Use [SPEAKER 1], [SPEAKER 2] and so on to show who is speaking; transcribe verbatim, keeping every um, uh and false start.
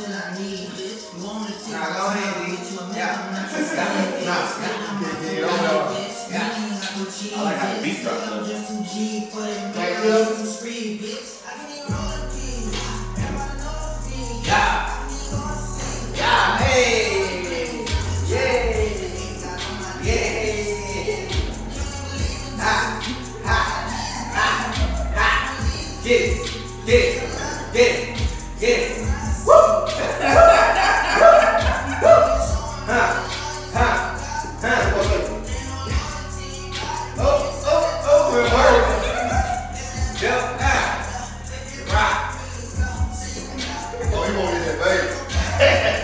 [SPEAKER 1] Nah, go ahead, D. Yeah.
[SPEAKER 2] Nah, yeah, I know.
[SPEAKER 1] Yeah.
[SPEAKER 3] I like how the beat drop though.
[SPEAKER 2] Like this.
[SPEAKER 1] Yeah. Yeah. Hey. Yeah. Yeah. Ha. Ha. Ha. Ha. Get it. Get it. Get it. Get it. Woo. Ha. Ha. Ha. Oh, oh, oh, reverse. Yep. Ah. Rock.
[SPEAKER 2] Oh, you want to get that baby.